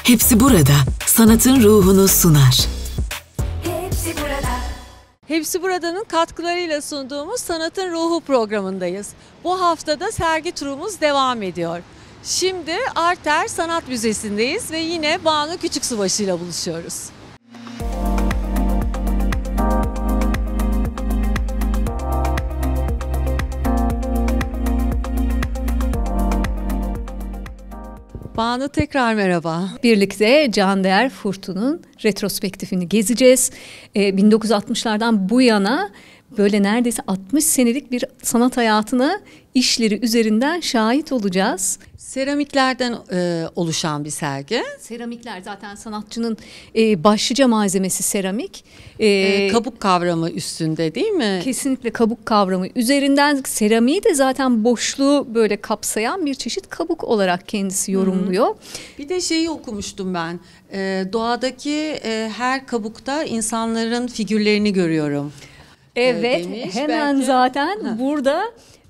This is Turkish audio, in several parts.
Hepsi burada sanatın ruhunu sunar. Hepsi burada. Hepsi Burada'nın katkılarıyla sunduğumuz Sanatın Ruhu programındayız. Bu haftada sergi turumuz devam ediyor. Şimdi Arter Sanat Müzesi'ndeyiz ve yine Banu Küçüksubaşı ile buluşuyoruz. Banu, tekrar merhaba. Birlikte Can Değer Furtun'un retrospektifini gezeceğiz. 1960'lardan bu yana böyle neredeyse 60 senelik bir sanat hayatına işleri üzerinden şahit olacağız. Seramiklerden oluşan bir sergi. Seramikler zaten sanatçının başlıca malzemesi seramik. Kabuk kavramı üstünde değil mi? Kesinlikle kabuk kavramı üzerinden seramiği de zaten boşluğu böyle kapsayan bir çeşit kabuk olarak kendisi yorumluyor. Bir de şeyi okumuştum ben. Doğadaki her kabukta insanların figürlerini görüyorum. Evet, demiş. hemen Belki... zaten burada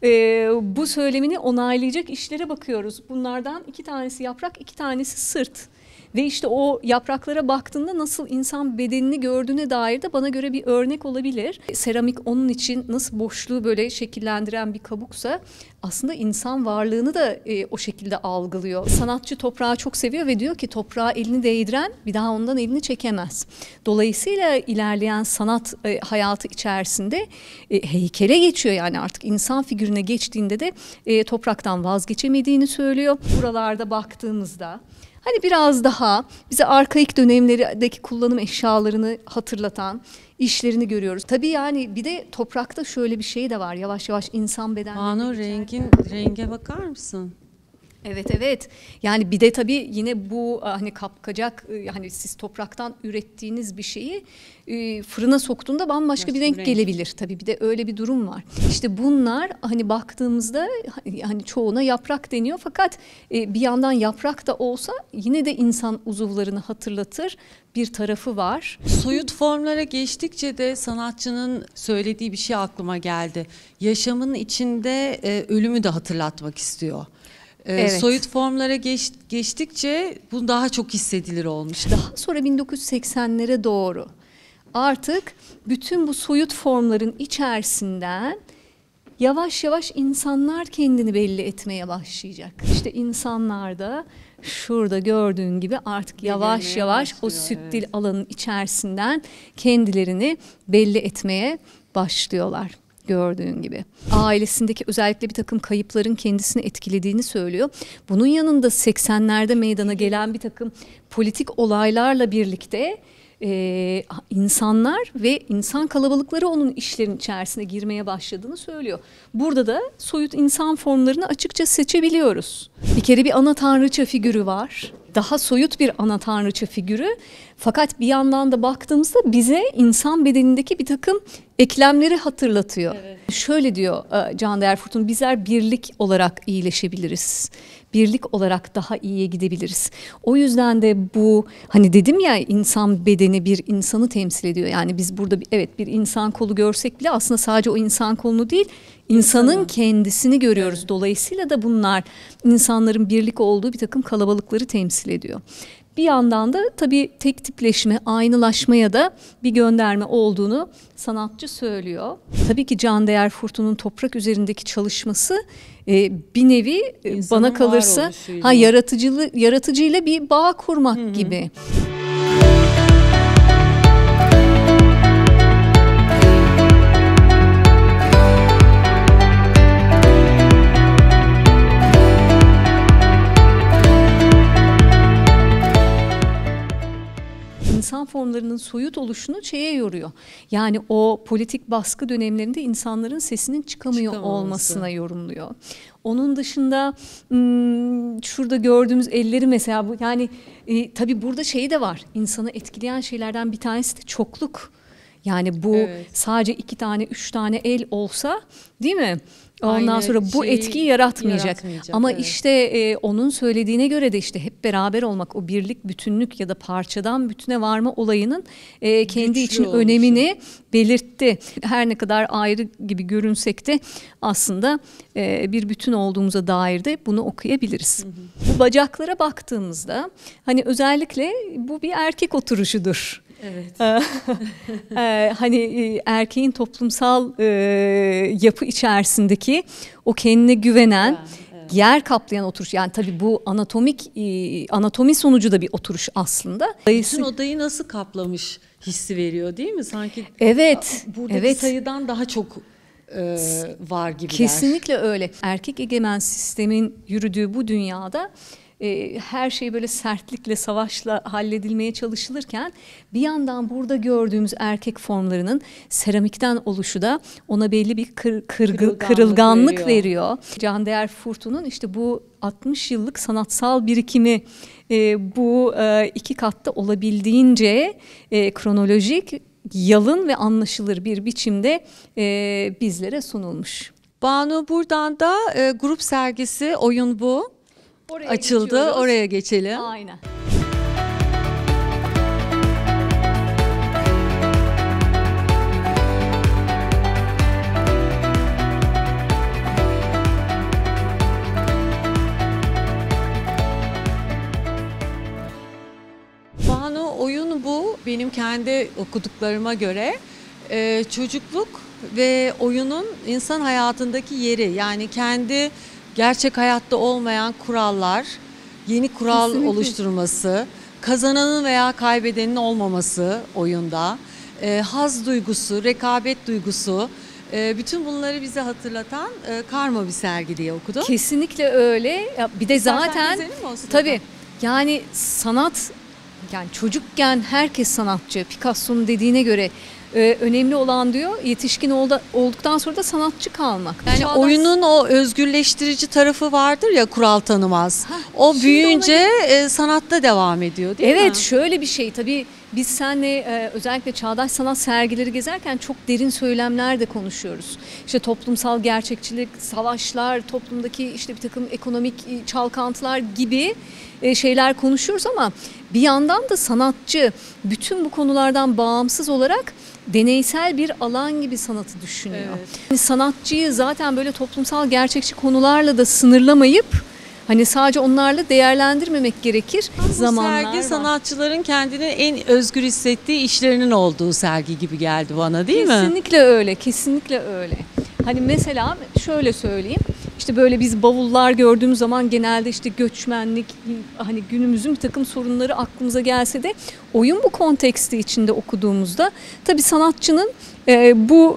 bu söylemini onaylayacak işlere bakıyoruz. Bunlardan 2 tanesi yaprak, 2 tanesi sırt. Ve işte o yapraklara baktığında nasıl insan bedenini gördüğüne dair de bana göre bir örnek olabilir. Seramik onun için nasıl boşluğu böyle şekillendiren bir kabuksa aslında insan varlığını da o şekilde algılıyor. Sanatçı toprağı çok seviyor ve diyor ki toprağa elini değdiren bir daha ondan elini çekemez. Dolayısıyla ilerleyen sanat hayatı içerisinde heykele geçiyor, yani artık insan figürüne geçtiğinde de topraktan vazgeçemediğini söylüyor. Buralarda baktığımızda hani biraz daha bize arkaik dönemlerdeki kullanım eşyalarını hatırlatan işlerini görüyoruz. Tabii yani bir de toprakta şöyle bir şey de var. Yavaş yavaş insan bedenleri. Banu, renge bakar mısın? Evet. Yani bir de tabii yine bu hani kapkacak, hani siz topraktan ürettiğiniz bir şeyi fırına soktuğunda bambaşka bir renk gelebilir. Tabii bir de öyle bir durum var. İşte bunlar hani baktığımızda hani çoğuna yaprak deniyor, fakat bir yandan yaprak da olsa yine de insan uzuvlarını hatırlatır bir tarafı var. Soyut formlara geçtikçe de sanatçının söylediği bir şey aklıma geldi. Yaşamın içinde ölümü de hatırlatmak istiyor. Evet. Soyut formlara geçtikçe bu daha çok hissedilir olmuş. Daha sonra 1980'lere doğru artık bütün bu soyut formların içerisinden yavaş yavaş insanlar kendini belli etmeye başlayacak. İşte insanlar da şurada gördüğün gibi artık yavaş yavaş o süptil alanın içerisinden kendilerini belli etmeye başlıyorlar. Gördüğün gibi. Ailesindeki özellikle bir takım kayıpların kendisini etkilediğini söylüyor. Bunun yanında 80'lerde meydana gelen bir takım politik olaylarla birlikte insanlar ve insan kalabalıkları onun işlerin içerisine girmeye başladığını söylüyor. Burada da soyut insan formlarını açıkça seçebiliyoruz. Bir kere bir ana tanrıça figürü var. Daha soyut bir ana tanrıça figürü. Fakat bir yandan da baktığımızda bize insan bedenindeki bir takım eklemleri hatırlatıyor. Evet. Şöyle diyor Can Değer Furtun, bizler birlik olarak iyileşebiliriz. Birlik olarak daha iyiye gidebiliriz. O yüzden de bu, hani dedim ya, insan bedeni bir insanı temsil ediyor. Yani biz burada bir insan kolu görsek bile aslında sadece o insan kolunu değil, insanın kendisini görüyoruz. Evet. Dolayısıyla da bunlar insanların birlik olduğu bir takım kalabalıkları temsil ediyor. Bir yandan da tabii tek tipleşme, aynılaşmaya da bir gönderme olduğunu sanatçı söylüyor. Tabii ki Can Değer Furtun'un toprak üzerindeki çalışması bir nevi İnsanın bana kalırsa yaratıcıyla bir bağ kurmak gibi. İnsan formlarının soyut oluşunu şeye yoruyor. Yani o politik baskı dönemlerinde insanların sesinin çıkamıyor olmasına yorumluyor. Onun dışında şurada gördüğümüz elleri mesela, bu yani tabii burada şey de var. İnsanı etkileyen şeylerden bir tanesi de çokluk. Yani bu Evet. sadece 2 tane 3 tane el olsa, değil mi? Ondan Aynı sonra bu şeyi etkiyi yaratmayacak. yaratmayacak, Ama evet. işte onun söylediğine göre de işte hep beraber olmak, o birlik, bütünlük ya da parçadan bütüne varma olayının kendi Güçlü için oluşu. önemini belirtti. Her ne kadar ayrı gibi görünsek de aslında bir bütün olduğumuza dair de bunu okuyabiliriz. Bu bacaklara baktığımızda hani özellikle bu bir erkek oturuşudur. Evet. Hani erkeğin toplumsal yapı içerisindeki o kendine güvenen, yer kaplayan oturuş. Yani tabii bu anatomi sonucu da bir oturuş aslında. Bütün odayı nasıl kaplamış hissi veriyor değil mi? Sanki Evet, buradaki evet. sayıdan daha çok var gibiler. Kesinlikle öyle. Erkek egemen sistemin yürüdüğü bu dünyada her şey böyle sertlikle, savaşla halledilmeye çalışılırken bir yandan burada gördüğümüz erkek formlarının seramikten oluşu da ona belli bir kırılganlık veriyor. Candayer Furtu'nun işte bu 60 yıllık sanatsal birikimi bu 2 katta olabildiğince kronolojik, yalın ve anlaşılır bir biçimde bizlere sunulmuş. Banu, buradan da grup sergisi Oyun Bu Oraya açıldı. geçiyoruz. Oraya geçelim. Aynen. Banu, Oyun Bu benim kendi okuduklarıma göre çocukluk ve oyunun insan hayatındaki yeri, yani kendi gerçek hayatta olmayan kurallar, yeni kural Kesinlikle. oluşturması, kazananın veya kaybedenin olmaması oyunda, haz duygusu, rekabet duygusu, bütün bunları bize hatırlatan karma bir sergi diye okudum. Kesinlikle öyle. Ya bir de İstersen zaten gezelim mi o sırada? tabii yani sanat, yani çocukken herkes sanatçı. Picasso'nun dediğine göre önemli olan diyor yetişkin olduktan sonra da sanatçı kalmak. Yani oyunun o özgürleştirici tarafı vardır ya, kural tanımaz. O şimdi büyüyünce sanatta devam ediyor değil mi? Evet, şöyle bir şey tabii biz seninle özellikle çağdaş sanat sergileri gezerken çok derin söylemler de konuşuyoruz. İşte toplumsal gerçekçilik, savaşlar, toplumdaki işte bir takım ekonomik çalkantılar gibi şeyler konuşuyoruz ama bir yandan da sanatçı bütün bu konulardan bağımsız olarak deneysel bir alan gibi sanatı düşünüyor. Evet. Yani sanatçıyı zaten böyle toplumsal gerçekçi konularla da sınırlamayıp hani sadece onlarla değerlendirmemek gerekir. Bu sergi sanatçıların kendini en özgür hissettiği işlerinin olduğu sergi gibi geldi bana, değil mi? Kesinlikle öyle, kesinlikle öyle. Hani mesela şöyle söyleyeyim, işte böyle biz bavullar gördüğümüz zaman genelde işte göçmenlik, hani günümüzün bir takım sorunları aklımıza gelse de oyun bu konteksti içinde okuduğumuzda tabii sanatçının bu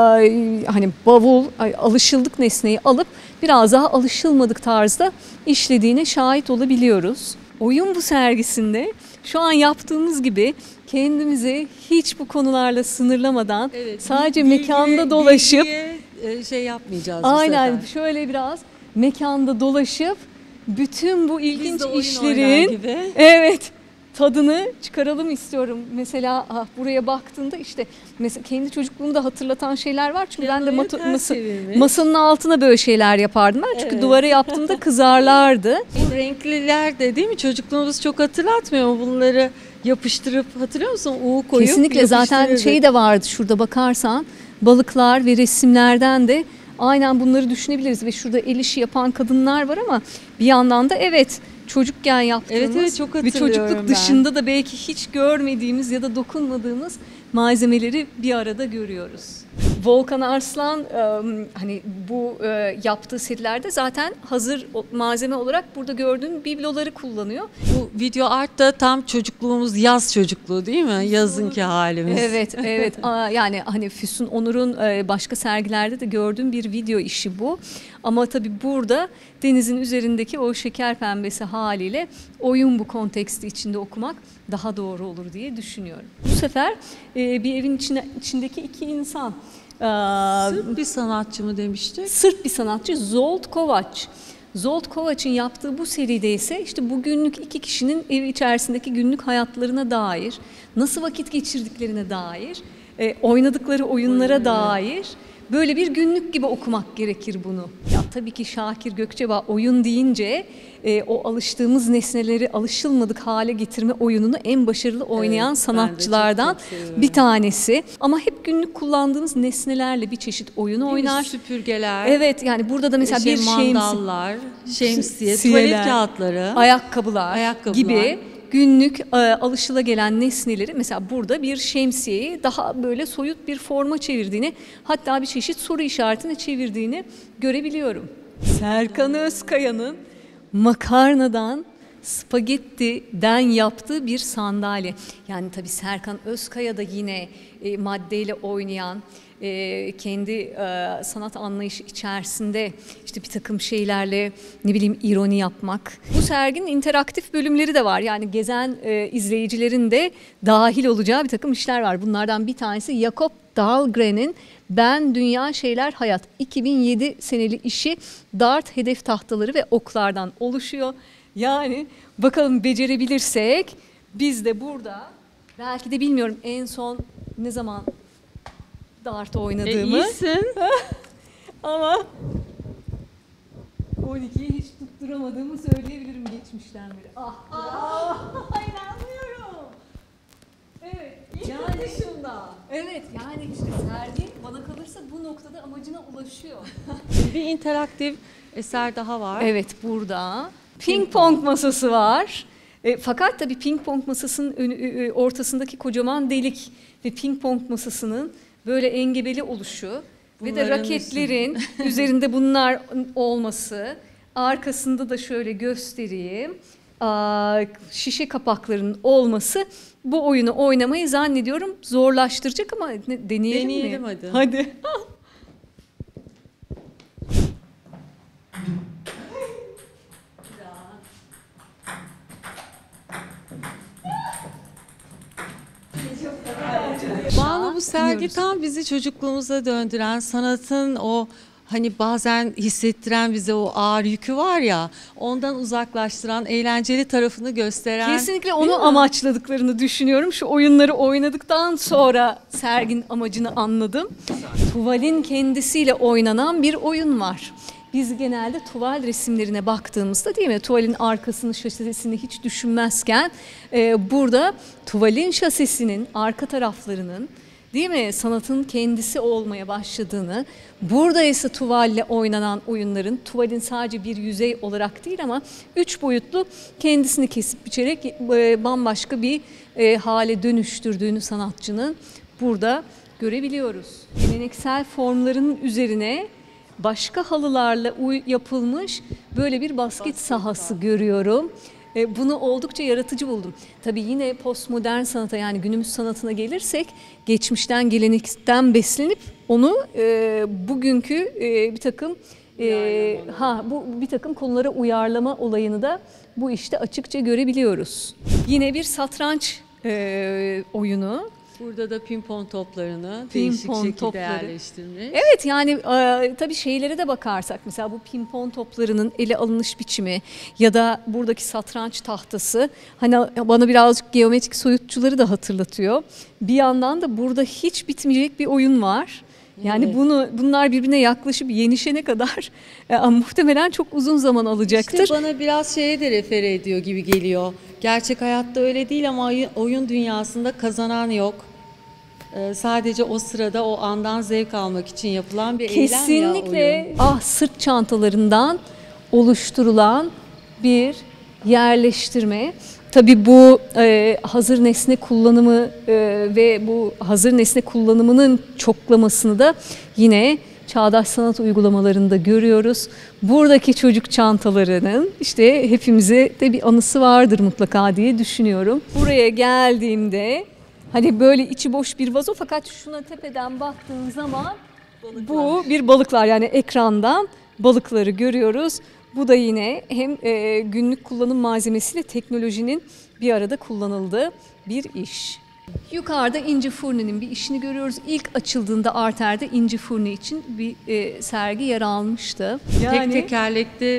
hani bavul, alışıldık nesneyi alıp biraz daha alışılmadık tarzda işlediğine şahit olabiliyoruz. Oyun bu sergisinde şu an yaptığımız gibi kendimizi hiç bu konularla sınırlamadan sadece mekanda dolaşıp şey yapmayacağız bu aynen sefer. şöyle biraz mekanda dolaşıp bütün bu ilginç Biz de oyun oynar işlerin gibi. evet tadını çıkaralım istiyorum. Mesela buraya baktığında işte mesela kendi çocukluğumu da hatırlatan şeyler var. Çünkü ben de Piyanoyu ters çevirmiş. masanın altına böyle şeyler yapardım ben. Çünkü duvara yaptığımda kızarlardı. Bu renkliler de değil mi? Çocukluğumuz çok hatırlatmıyor mu bunları? Yapıştırıp, hatırlıyor musun? U koyup Kesinlikle zaten yapıştırırdık. şey de vardı şurada bakarsan balıklar ve resimlerden de aynen bunları düşünebiliriz ve şurada el işi yapan kadınlar var ama bir yandan da evet çocukken yaptığımız Evet, çok ve hatırlıyorum çocukluk ben. dışında da belki hiç görmediğimiz ya da dokunmadığımız malzemeleri bir arada görüyoruz. Volkan Arslan hani bu yaptığı serilerde zaten hazır malzeme olarak burada gördüğün bibloları kullanıyor. Bu video art da tam çocukluğumuz, yaz çocukluğu değil mi? Yazınki halimiz. Evet, evet. Yani hani Füsun Onur'un başka sergilerde de gördüğüm bir video işi bu. Ama tabii burada denizin üzerindeki o şeker pembesi haliyle oyun bu konteksti içinde okumak daha doğru olur diye düşünüyorum. Bu sefer bir evin içindeki 2 insan. Sırp bir sanatçı mı demiştik? Sırp bir sanatçı Zsolt Kovacs. Zsolt Kovacs'ın yaptığı bu seride ise işte bugünlük 2 kişinin ev içerisindeki günlük hayatlarına dair, nasıl vakit geçirdiklerine dair oynadıkları oyunlara dair böyle bir günlük gibi okumak gerekir bunu. Ya tabii ki Şakir Gökçebağ oyun deyince o alıştığımız nesneleri alışılmadık hale getirme oyununu en başarılı oynayan Evet, sanatçılardan ben de çok seviyorum. bir tanesi. Ama hep günlük kullandığımız nesnelerle bir çeşit oyun oynar. Süpürgeler, Evet, yani burada da mesela bir mandallar, şemsiye, şemsiyeler, tuvalet kağıtları. ayakkabılar Ayakkabılar. gibi günlük alışılagelen nesneleri, mesela burada bir şemsiyeyi daha böyle soyut bir forma çevirdiğini, hatta bir çeşit soru işaretine çevirdiğini görebiliyorum. Serkan Özkaya'nın makarnadan spagettiden yaptığı bir sandalye. Yani tabii Serkan Özkaya da yine maddeyle oynayan, kendi sanat anlayışı içerisinde işte bir takım şeylerle, ne bileyim, ironi yapmak. Bu serginin interaktif bölümleri de var. Yani gezen izleyicilerin de dahil olacağı bir takım işler var. Bunlardan bir tanesi Jakob Dahlgren'in Ben Dünya Şeyler Hayat 2007 seneli işi, dart hedef tahtaları ve oklardan oluşuyor. Yani bakalım becerebilirsek biz de burada, belki de bilmiyorum en son ne zaman dart oynadığımı. İyisin. Ama 12'yi hiç tutturamadığımı söyleyebilirim geçmişten beri. İnanmıyorum. Evet. Yani şunda. Evet, yani işte sergi bana kalırsa bu noktada amacına ulaşıyor. Bir interaktif eser daha var. Evet, burada ping pong masası var. Fakat tabii ping pong masasının ortasındaki kocaman delik ve ping pong masasının böyle engebeli oluşu ve de raketlerin üzerinde bunlar olması, arkasında da şöyle göstereyim, şişe kapaklarının olması bu oyunu oynamayı zannediyorum zorlaştıracak, ama deneyelim mi? Hadi. Hadi. Banu, bu sergi Dinliyoruz. tam bizi çocukluğumuza döndüren, sanatın o hani bazen hissettiren bize o ağır yükü var ya, ondan uzaklaştıran, eğlenceli tarafını gösteren. Kesinlikle onu amaçladıklarını düşünüyorum. Şu oyunları oynadıktan sonra serginin amacını anladım. Tuvalin kendisiyle oynanan bir oyun var. Biz genelde tuval resimlerine baktığımızda, değil mi, tuvalin arkasını, şasisini hiç düşünmezken burada tuvalin şasisinin arka taraflarının, değil mi, sanatın kendisi olmaya başladığını, burada ise tuvalle oynanan oyunların tuvalin sadece bir yüzey olarak değil ama 3 boyutlu, kendisini kesip biçerek bambaşka bir hale dönüştürdüğünü sanatçının burada görebiliyoruz. Geleneksel formların üzerine başka halılarla yapılmış böyle bir basket sahası görüyorum. Bunu oldukça yaratıcı buldum. Tabii yine postmodern sanata, yani günümüz sanatına gelirsek, geçmişten, gelenekten beslenip onu bugünkü bir takım konulara uyarlama olayını da bu işte açıkça görebiliyoruz. Yine bir satranç oyunu. Burada da pimpon toplarını Pimpon değişik şekilde topları. yerleştirmiş. Evet, yani tabii şeylere de bakarsak, mesela bu pimpon toplarının ele alınış biçimi ya da buradaki satranç tahtası, hani bana birazcık geometrik soyutçuları da hatırlatıyor. Bir yandan da burada hiç bitmeyecek bir oyun var. Yani Evet. bunlar birbirine yaklaşıp yenişene kadar muhtemelen çok uzun zaman alacaktır. İşte bana biraz şeye de refere ediyor gibi geliyor. Gerçek hayatta öyle değil ama oyun dünyasında kazanan yok. Sadece o sırada, o andan zevk almak için yapılan bir eylem ya oyun. Kesinlikle sırt çantalarından oluşturulan bir yerleştirme. Tabii bu hazır nesne kullanımı ve bu hazır nesne kullanımının çoklamasını da yine çağdaş sanat uygulamalarında görüyoruz. Buradaki çocuk çantalarının işte hepimize de bir anısı vardır mutlaka diye düşünüyorum. Buraya geldiğimde hani böyle içi boş bir vazo, fakat şuna tepeden baktığın zaman bu bir balıklar, yani ekrandan balıkları görüyoruz. Bu da yine hem günlük kullanım malzemesiyle teknolojinin bir arada kullanıldığı bir iş. Yukarıda İnci Furni'nin bir işini görüyoruz. İlk açıldığında Arter'de İnci Furni için bir sergi yer almıştı. Tek tekerlekli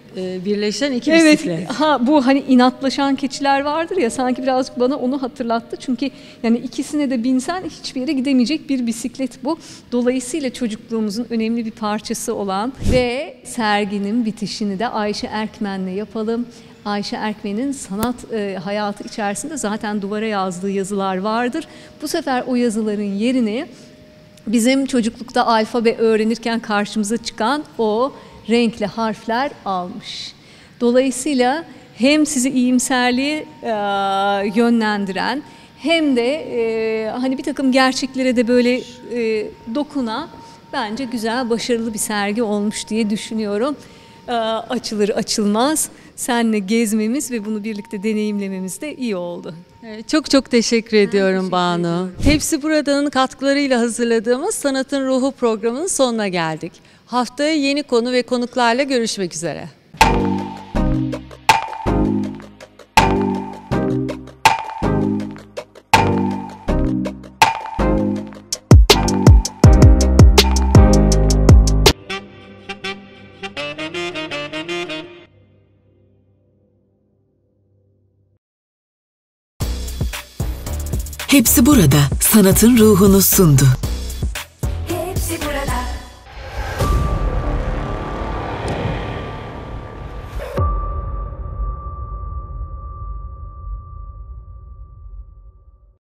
birleşen iki Evet, bisiklet. bu hani inatlaşan keçiler vardır ya, sanki birazcık bana onu hatırlattı. Çünkü yani ikisine de binsen hiçbir yere gidemeyecek bir bisiklet bu. Dolayısıyla çocukluğumuzun önemli bir parçası olan ve serginin bitişini de Ayşe Erkmen'le yapalım. Ayşe Erkmen'in sanat hayatı içerisinde zaten duvara yazdığı yazılar vardır. Bu sefer o yazıların yerini bizim çocuklukta alfabe öğrenirken karşımıza çıkan o renkli harfler almış. Dolayısıyla hem sizi iyimserliğe yönlendiren hem de hani bir takım gerçeklere de böyle dokunan bence güzel, başarılı bir sergi olmuş diye düşünüyorum. Açılır açılmaz seninle gezmemiz ve bunu birlikte deneyimlememiz de iyi oldu. Çok çok teşekkür ediyorum Banu. Hepsi Burada'nın katkılarıyla hazırladığımız Sanatın Ruhu programının sonuna geldik. Haftaya yeni konu ve konuklarla görüşmek üzere. Hepsi burada sanatın ruhunu sundu.